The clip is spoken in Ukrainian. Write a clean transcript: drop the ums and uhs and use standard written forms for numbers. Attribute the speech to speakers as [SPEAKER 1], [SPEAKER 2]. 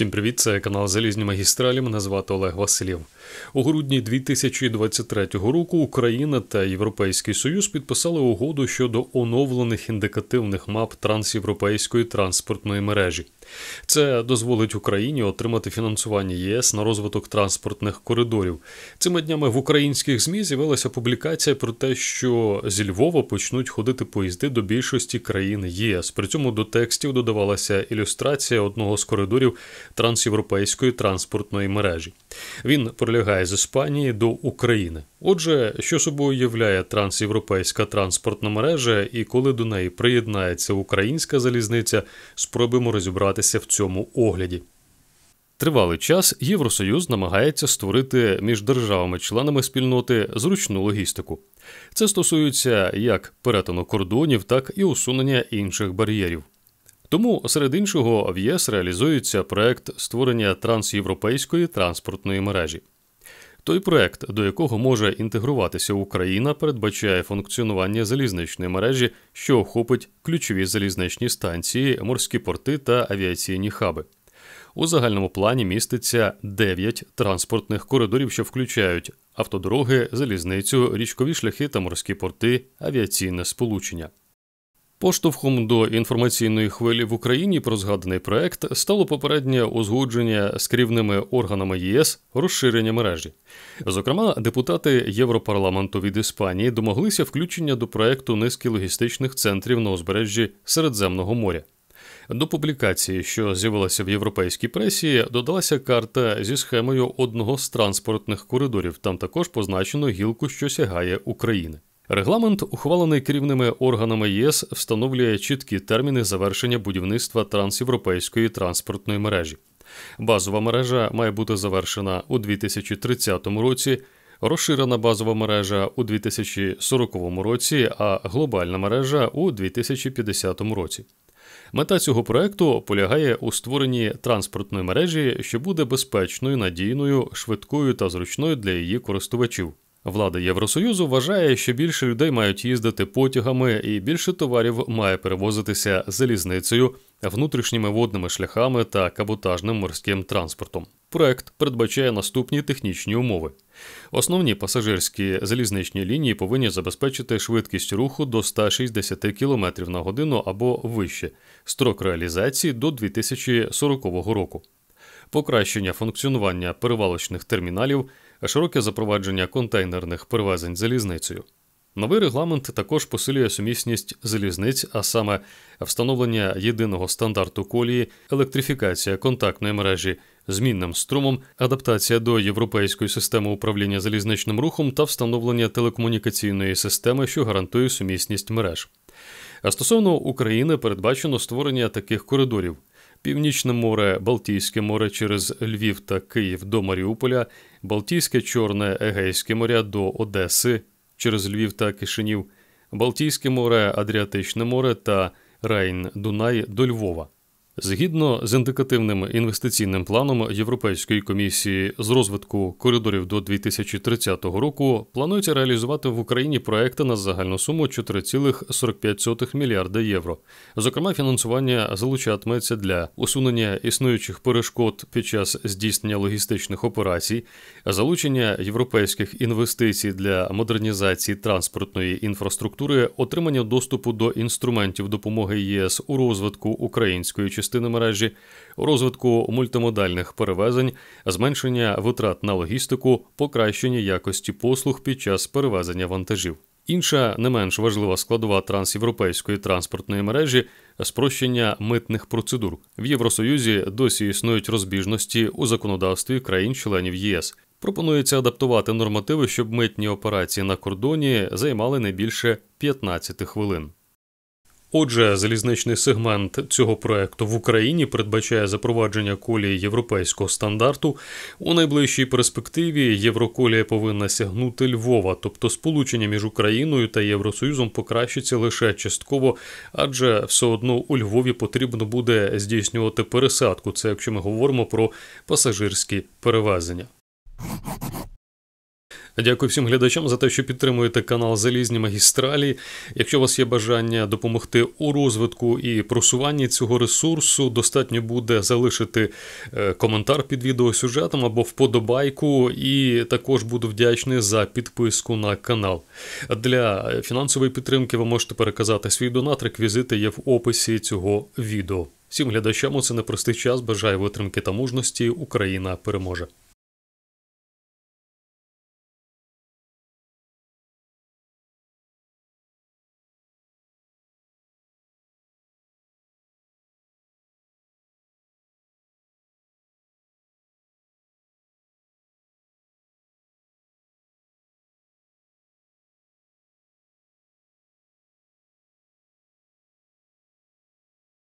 [SPEAKER 1] Всім привіт, це канал Залізні Магістралі, мене звати Олег Васильєв. У грудні 2023 року Україна та Європейський Союз підписали угоду щодо оновлених індикативних мап трансєвропейської транспортної мережі. Це дозволить Україні отримати фінансування ЄС на розвиток транспортних коридорів. Цими днями в українських ЗМІ з'явилася публікація про те, що зі Львова почнуть ходити поїзди до більшості країн ЄС. При цьому до текстів додавалася ілюстрація одного з коридорів трансєвропейської транспортної мережі. Він пролягає з Іспанії до України. Отже, що собою являє трансєвропейська транспортна мережа і коли до неї приєднається українська залізниця, спробуємо розібратися в цьому огляді. Тривалий час Євросоюз намагається створити між державами-членами спільноти зручну логістику. Це стосується як перетину кордонів, так і усунення інших бар'єрів. Тому, серед іншого, в ЄС реалізується проект створення трансєвропейської транспортної мережі. Той проект, до якого може інтегруватися Україна, передбачає функціонування залізничної мережі, що охопить ключові залізничні станції, морські порти та авіаційні хаби. У загальному плані міститься 9 транспортних коридорів, що включають автодороги, залізницю, річкові шляхи та морські порти, авіаційне сполучення. Поштовхом до інформаційної хвилі в Україні про згаданий проект стало попереднє узгодження з керівними органами ЄС розширення мережі. Зокрема, депутати Європарламенту від Іспанії домоглися включення до проекту низки логістичних центрів на узбережжі Середземного моря. До публікації, що з'явилася в європейській пресі, додалася карта зі схемою одного з транспортних коридорів. Там також позначено гілку, що сягає України. Регламент, ухвалений керівними органами ЄС, встановлює чіткі терміни завершення будівництва трансєвропейської транспортної мережі. Базова мережа має бути завершена у 2030 році, розширена базова мережа у 2040 році, а глобальна мережа у 2050 році. Мета цього проекту полягає у створенні транспортної мережі, що буде безпечною, надійною, швидкою та зручною для її користувачів. Влада Євросоюзу вважає, що більше людей мають їздити потягами і більше товарів має перевозитися залізницею, внутрішніми водними шляхами та каботажним морським транспортом. Проект передбачає наступні технічні умови. Основні пасажирські залізничні лінії повинні забезпечити швидкість руху до 160 км на годину або вище, строк реалізації до 2040 року. Покращення функціонування перевалочних терміналів, широке запровадження контейнерних перевезень залізницею. Новий регламент також посилює сумісність залізниць, а саме встановлення єдиного стандарту колії, електрифікація контактної мережі змінним струмом, адаптація до європейської системи управління залізничним рухом та встановлення телекомунікаційної системи, що гарантує сумісність мереж. А стосовно України передбачено створення таких коридорів: Північне море, Балтійське море через Львів та Київ до Маріуполя, Балтійське, Чорне, Егейське моря до Одеси через Львів та Кишинів, Балтійське море, Адріатичне море та Рейн-Дунай до Львова. Згідно з індикативним інвестиційним планом Європейської комісії з розвитку коридорів до 2030 року, планується реалізувати в Україні проекти на загальну суму 4,45 мільярда євро. Зокрема, фінансування залучатиметься для усунення існуючих перешкод під час здійснення логістичних операцій, залучення європейських інвестицій для модернізації транспортної інфраструктури, отримання доступу до інструментів допомоги ЄС у розвитку української частини мережі, у розвитку мультимодальних перевезень, зменшення витрат на логістику, покращення якості послуг під час перевезення вантажів. Інша не менш важлива складова трансєвропейської транспортної мережі – спрощення митних процедур. В Євросоюзі досі існують розбіжності у законодавстві країн-членів єС. Пропонується адаптувати нормативи, щоб митні операції на кордоні займали не більше 15 хвилин. Отже, залізничний сегмент цього проекту в Україні передбачає запровадження колії європейського стандарту. У найближчій перспективі Євроколія повинна сягнути Львова, тобто сполучення між Україною та Євросоюзом покращиться лише частково, адже все одно у Львові потрібно буде здійснювати пересадку, це якщо ми говоримо про пасажирські перевезення. Дякую всім глядачам за те, що підтримуєте канал Залізні магістралі. Якщо у вас є бажання допомогти у розвитку і просуванні цього ресурсу, достатньо буде залишити коментар під відеосюжетом або вподобайку, і також буду вдячний за підписку на канал. Для фінансової підтримки ви можете переказати свій донат, реквізити є в описі цього відео. Всім глядачам у цей непростий час бажаю витримки та мужності. Україна переможе!